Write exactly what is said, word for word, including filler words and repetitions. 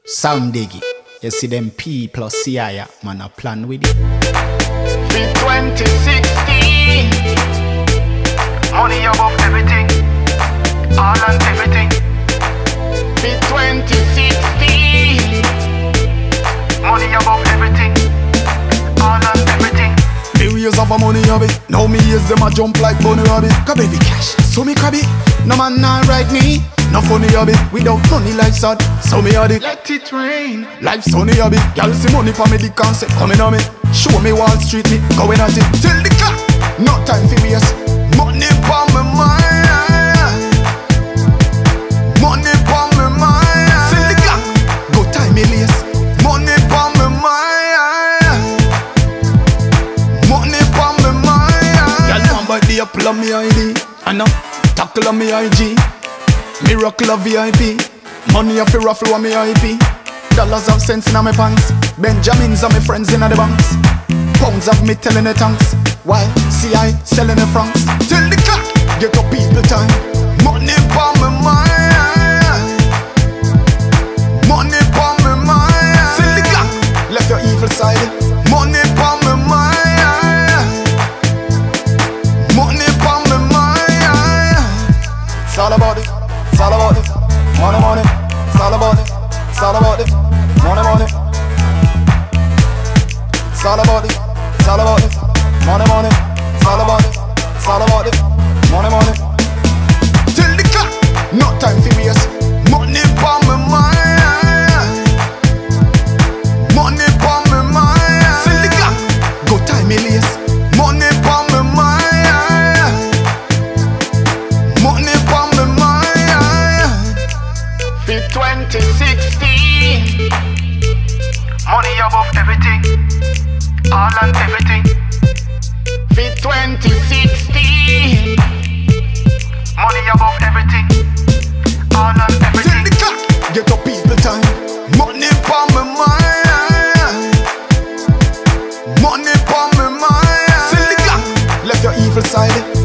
Sound diggy. You see them P plus C I, man, a plan with it. In twenty sixteen, money above everything, all and everything. In twenty sixteen, money above everything, all and everything. Me years of a money hobby, now me years them a jump like bunny hobby. Kabe the cash, so me kabe, no man not right me. No funny hobby, without money life sad, so me had it. Let it rain. Life sunny hobby, y'all see money for me, the concept coming on me. Show me Wall Street, me going at it till the clock. No time for waste. Money for me mind, money for me mind. Till the clock, go time me lace. Money for me mind, money for me mind. Y'all want buy the apple on me I D, and now tackle on me I G. Miracle of V I P, money off a ruffle on me I P. Dollars of cents in my pants, Benjamins are my friends in the banks. Pounds of me telling the tanks, while C I selling the francs. Till the clock, get up people time. Money for me mind, money for me mind. Till the clock, left your evil side. Money for me mind, money for me mind. It's all about it. It's all about it, money, money. It's all about it, it's all about it, money, money. It's all about it, it's all about it, money, money. It's all about it, it's all about it, money, money. Till the clock, no time for waste. Money for me mind, money for me mind. Till the clock, go time me lace. Money for me mind, money for me mind. In twenty sixteen, money above everything, all and everything. In twenty sixteen, money above everything, all and everything. Till the clock, get up people time. Money for me mind, money for me mind. Till the clock, left your evil side.